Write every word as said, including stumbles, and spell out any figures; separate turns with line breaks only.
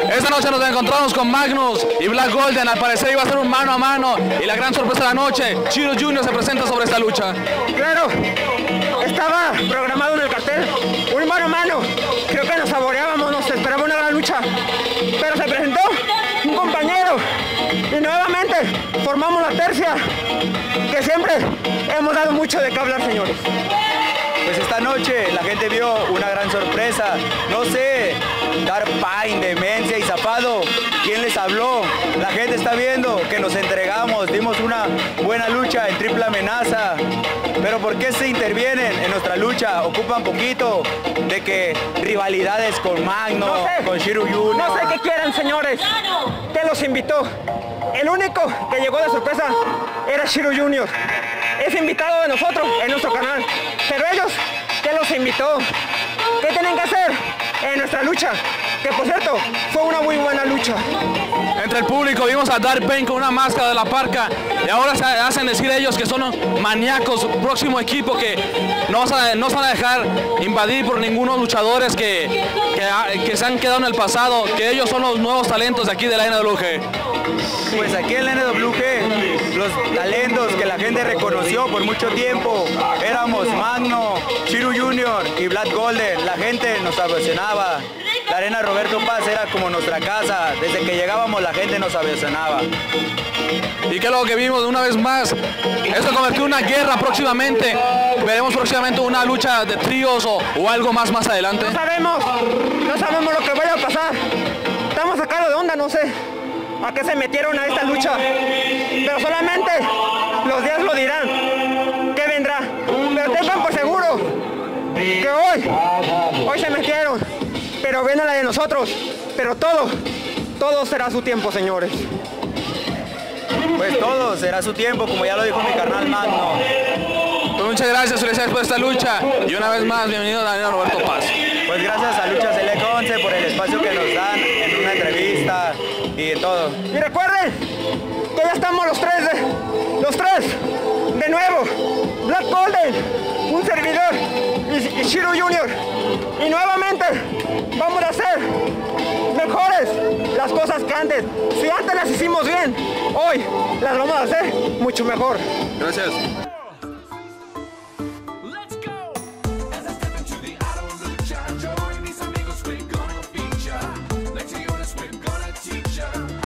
Esta noche nos encontramos con Magnus y Black Golden. Al parecer iba a ser un mano a mano y la gran sorpresa de la noche, Chiro Junior se presenta sobre esta lucha.
Claro, estaba programado en el cartel un mano a mano. Creo que nos saboreábamos, nos esperaba una gran lucha, pero se presentó un compañero y nuevamente formamos la tercia que siempre hemos dado mucho de qué hablar, señores.
Pues esta noche la gente vio una gran sorpresa. No sé, Dark Pine, Demencia y Zapado, ¿quién les habló? La gente está viendo que nos entregamos, dimos una buena lucha en Triple Amenaza. Pero ¿por qué se intervienen en nuestra lucha? Ocupan poquito de que rivalidades con Magno,
no sé,
con Chiro Junior.
No sé qué quieren, señores. ¿Qué los invitó? El único que llegó de sorpresa era Chiro Junior. Es invitado de nosotros en nuestro canal. Pero ellos, ¿qué los invitó? ¿Qué tienen que hacer en nuestra lucha? Que por cierto, fue una muy buena lucha.
Entre el público vimos a Dark Pain con una máscara de la parca y ahora se hacen decir ellos que son maníacos, próximo equipo que no se van a, no se van a dejar invadir por ningunos luchadores que, que, que se han quedado en el pasado, que ellos son los nuevos talentos de aquí de la N W G.
Pues aquí en la N W G, los talentos que la gente reconoció por mucho tiempo, éramos Magno, Chiro Junior y Black Golden. La gente nos ovacionaba. La Arena Roberto Paz era como nuestra casa. Desde que llegábamos la gente nos ovacionaba.
Y que es lo que vimos una vez más, esto convirtió en una guerra próximamente. Veremos próximamente una lucha de tríos o, o algo más más adelante.
No sabemos, no sabemos lo que vaya a pasar. Estamos sacados de onda, no sé a qué se metieron a esta lucha, pero solamente los días lo dirán, qué vendrá. Pero tengan por seguro que hoy, hoy se metieron, pero ven a la de nosotros, pero todo, todo será su tiempo, señores.
Pues todo será su tiempo, como ya lo dijo mi carnal Magno.
Pues muchas gracias, felicidades por esta lucha y una vez más, bienvenido a la Arena Roberto Paz.
Pues gracias a Lucha Select once por el espacio que nos dan en una entrevista y todo.
Y recuerden que ya estamos los tres, de, los tres, de nuevo, Black Golden, un servidor y, y Chiro Junior. Y nuevamente vamos a hacer mejores las cosas que antes. Si antes las hicimos bien, hoy las vamos a hacer mucho mejor.
Gracias.